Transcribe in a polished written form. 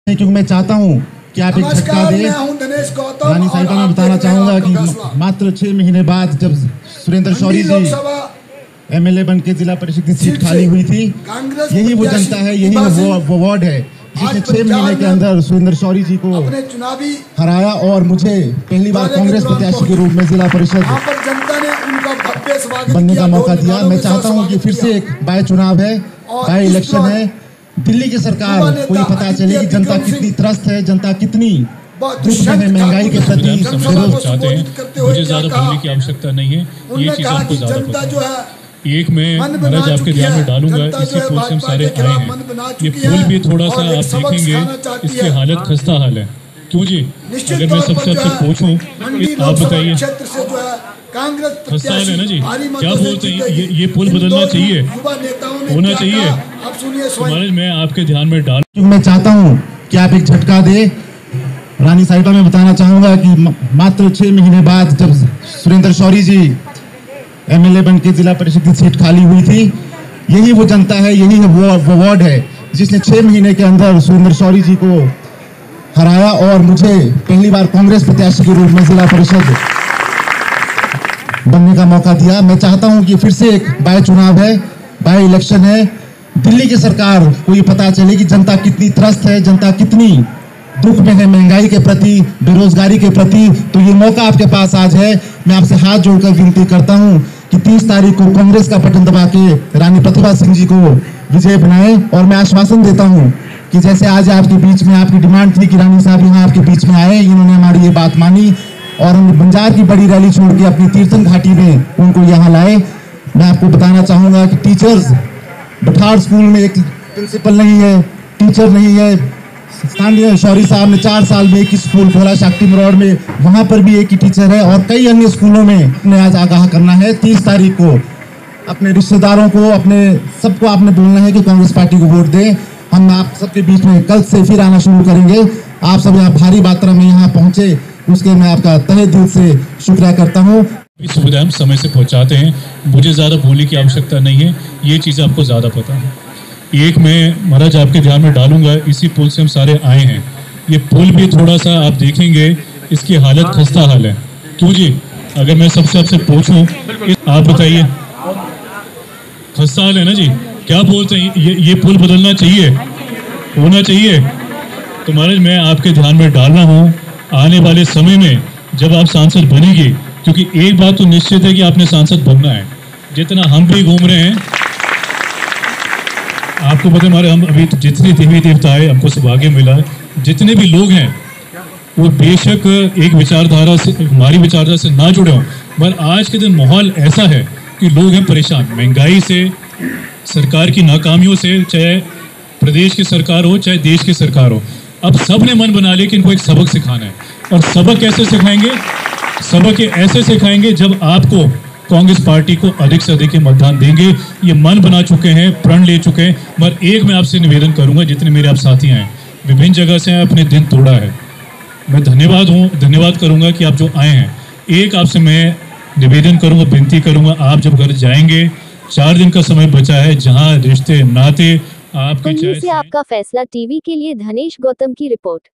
क्योंकि मैं चाहता हूं कि आप एक झटका दें। रानी साहिबा मैं बताना चाहूंगा कि मात्र 6 महीने बाद जब सुरेंद्र शौरी जी एमएलए बन के जिला परिषद की सीट खाली हुई थी, यही वो जनता है, यही वो वार्ड है जिसने 6 महीने के अंदर सुरेंद्र शौरी जी को हराया और मुझे पहली बार कांग्रेस प्रत्याशी के रूप में जिला परिषद बनने का मौका दिया। मैं चाहता हूं कि फिर से एक बाय चुनाव है, बाय इलेक्शन है। दिल्ली की सरकार को ये पता चले कि जनता कितनी त्रस्त है, जनता कितनी दुख में है महंगाई के प्रति। चाहते हैं मुझे ज्यादा बोलने की आवश्यकता नहीं है, ये चीज आपको ज्यादा पता है। एक मैं महाराज आपके ध्यान में डालूंगा, इसी पुल से हम सारे आए हैं। ये पुल भी थोड़ा सा आप देखेंगे इसकी हालत खस्ता हाल है। क्यों जी? अगर मैं सबसे आपसे पूछूं, आप बताइए, खस्ता हाल है ना जी? क्या बोलते हैं, ये पुल बदलना चाहिए, होना चाहिए? महाराज मैं आपके ध्यान में डालूं, मैं चाहता हूँ कि आप एक झटका दे। रानी साहिबा मैं बताना चाहूंगा कि मात्र 6 महीने बाद जब सुरेंद्र शौरी जी एमएलए बन के जिला परिषद की सीट खाली हुई थी, यही वो जनता है, यही वो वार्ड है जिसने 6 महीने के अंदर सुरेंद्र शौरी जी को हराया और मुझे पहली बार कांग्रेस प्रत्याशी के रूप में जिला परिषद बनने का मौका दिया। मैं चाहता हूं कि फिर से एक बाय चुनाव है, बाय इलेक्शन है। दिल्ली की सरकार को ये पता चले कि जनता कितनी त्रस्त है, जनता कितनी दुख में है महंगाई के प्रति, बेरोजगारी के प्रति। तो ये मौका आपके पास आज है। मैं आपसे हाथ जोड़कर विनती करता हूं कि 30 तारीख को कांग्रेस का बटन दबा के रानी प्रतिभा सिंह जी को विजय बनाएं। और मैं आश्वासन देता हूं कि जैसे आज आपके बीच में आपकी डिमांड थी कि रानी साहब यहाँ आपके बीच में आए, इन्होंने हमारी ये बात मानी और हम बंजार की बड़ी रैली छोड़ के अपनी तीर्थन घाटी में उनको यहाँ लाए। मैं आपको बताना चाहूंगा कि टीचर्स बठाड़ स्कूल में एक प्रिंसिपल नहीं है, टीचर नहीं है। स्थानीय शौरी साहब ने 4 साल में एक स्कूल खोला शक्ति मरोड़ में, वहां पर भी एक ही टीचर है और कई अन्य स्कूलों में आज आगाह करना है। 30 तारीख को अपने रिश्तेदारों को, अपने सबको आपने बोलना है कि कांग्रेस पार्टी को वोट दें। हम आप सबके बीच में कल से फिर आना शुरू करेंगे। आप सब यहाँ भारी मात्रा में यहाँ पहुंचे, उसके मैं आपका तहे दिल से शुक्रिया करता हूँ। सुविधा हम समय से पहुंचाते हैं, मुझे ज़्यादा बोलने की आवश्यकता नहीं है, ये चीज़ आपको ज़्यादा पता है। एक मैं महाराज आपके ध्यान में डालूंगा, इसी पुल से हम सारे आए हैं। ये पुल भी थोड़ा सा आप देखेंगे इसकी हालत खस्ता हाल है। क्यों जी? अगर मैं सबसे आपसे पूछूं, आप बताइए, खस्ता हाल है ना जी? क्या बोलते हैं, ये पुल बदलना चाहिए, होना चाहिए? तो महाराज मैं आपके ध्यान में डाल रहा हूँ, आने वाले समय में जब आप सांसद बनेंगे, क्योंकि एक बात तो निश्चित है कि आपने सांसद बनना है। जितना हम भी घूम रहे हैं, आपको पता हमारे हम अभी जितने देवी देवता है हमको सौभाग्य मिला है, जितने भी लोग हैं वो बेशक एक विचारधारा से, हमारी विचारधारा से ना जुड़े हों, पर आज के दिन माहौल ऐसा है कि लोग हैं परेशान महंगाई से, सरकार की नाकामियों से, चाहे प्रदेश की सरकार हो चाहे देश की सरकार हो। अब सब ने मन बना लिया कि इनको एक सबक सिखाना है। और सबक कैसे सिखाएंगे? सबक ऐसे सिखाएंगे जब आपको कांग्रेस पार्टी को अधिक से अधिक मतदान देंगे। ये मन बना चुके हैं, प्रण ले चुके हैं। मगर एक मैं आपसे निवेदन करूंगा, जितने मेरे आप साथी हैं विभिन्न जगह से अपने दिन तोड़ा है, मैं धन्यवाद करूंगा कि आप जो आए हैं। एक आपसे मैं निवेदन करूंगा, विनती करूंगा, आप जब घर जाएंगे, 4 दिन का समय बचा है, जहां रिश्ते नाते आपके से आपका फैसला टीवी के लिए धनेश गौतम की रिपोर्ट।